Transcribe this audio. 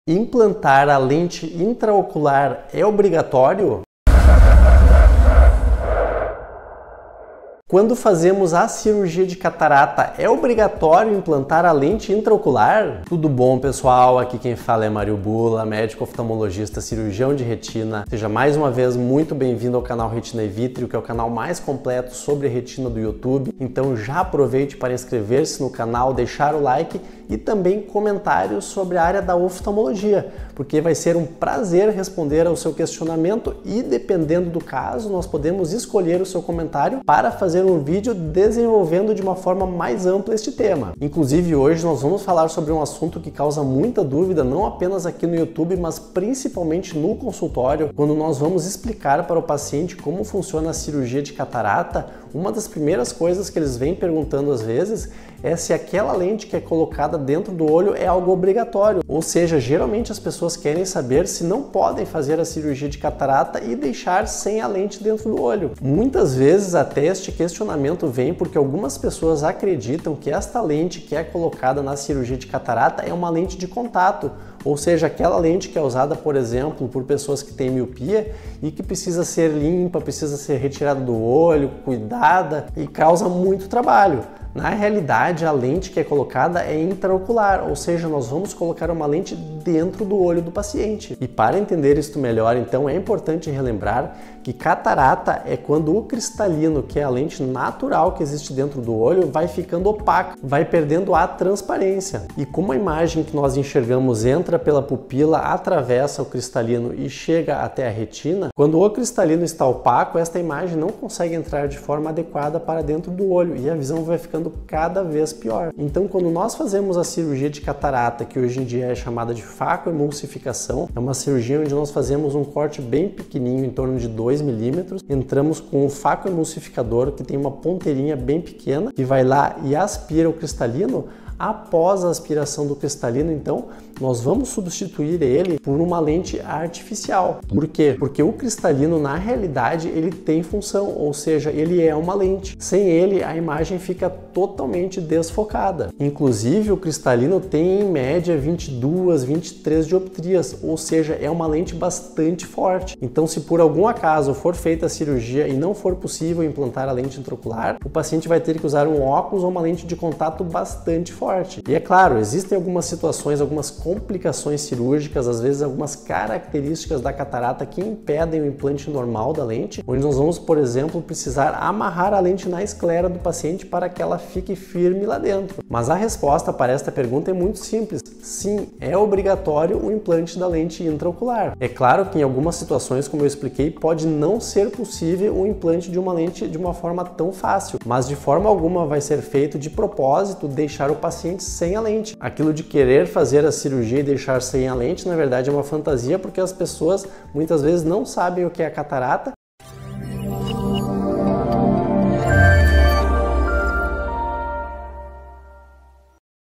Implantar a lente intraocular é obrigatório? Quando fazemos a cirurgia de catarata, é obrigatório implantar a lente intraocular? Tudo bom, pessoal? Aqui quem fala é Mário Bula, médico oftalmologista, cirurgião de retina. Seja mais uma vez muito bem-vindo ao canal Retina e Vítreo, que é o canal mais completo sobre retina do YouTube. Então já aproveite para inscrever-se no canal, deixar o like e também comentários sobre a área da oftalmologia, porque vai ser um prazer responder ao seu questionamento e, dependendo do caso, nós podemos escolher o seu comentário para fazer um vídeo desenvolvendo de uma forma mais ampla este tema. Inclusive, hoje nós vamos falar sobre um assunto que causa muita dúvida, não apenas aqui no YouTube, mas principalmente no consultório, quando nós vamos explicar para o paciente como funciona a cirurgia de catarata. Uma das primeiras coisas que eles vêm perguntando às vezes é se aquela lente que é colocada dentro do olho é algo obrigatório. Ou seja, geralmente as pessoas querem saber se não podem fazer a cirurgia de catarata e deixar sem a lente dentro do olho. Muitas vezes até este questionamento vem porque algumas pessoas acreditam que esta lente que é colocada na cirurgia de catarata é uma lente de contato. Ou seja, aquela lente que é usada, por exemplo, por pessoas que têm miopia e que precisa ser limpa, precisa ser retirada do olho, cuidada e causa muito trabalho. Na realidade, a lente que é colocada é intraocular, ou seja, nós vamos colocar uma lente dentro do olho do paciente. E para entender isto melhor, então é importante relembrar que catarata é quando o cristalino, que é a lente natural que existe dentro do olho, vai ficando opaco, vai perdendo a transparência. E como a imagem que nós enxergamos entra pela pupila, atravessa o cristalino e chega até a retina, quando o cristalino está opaco, esta imagem não consegue entrar de forma adequada para dentro do olho e a visão vai ficando cada vez pior. Então, quando nós fazemos a cirurgia de catarata, que hoje em dia é chamada de facoemulsificação, é uma cirurgia onde nós fazemos um corte bem pequenininho, em torno de 2 milímetros, entramos com o facoemulsificador, que tem uma ponteirinha bem pequena, que vai lá e aspira o cristalino. Após a aspiração do cristalino, então, nós vamos substituir ele por uma lente artificial. Por quê? Porque o cristalino, na realidade, ele tem função, ou seja, ele é uma lente. Sem ele, a imagem fica totalmente desfocada. Inclusive, o cristalino tem, em média, 22, 23 dioptrias, ou seja, é uma lente bastante forte. Então, se por algum acaso for feita a cirurgia e não for possível implantar a lente intraocular, o paciente vai ter que usar um óculos ou uma lente de contato bastante forte. E é claro, existem algumas situações, algumas complicações cirúrgicas, às vezes algumas características da catarata que impedem o implante normal da lente, onde nós vamos, por exemplo, precisar amarrar a lente na esclera do paciente para que ela fique firme lá dentro. Mas a resposta para esta pergunta é muito simples. Sim, é obrigatório o implante da lente intraocular. É claro que em algumas situações, como eu expliquei, pode não ser possível o implante de uma lente de uma forma tão fácil, mas de forma alguma vai ser feito de propósito deixar o paciente sem a lente. Aquilo de querer fazer a cirurgia e deixar sem a lente, na verdade é uma fantasia, porque as pessoas muitas vezes não sabem o que é a catarata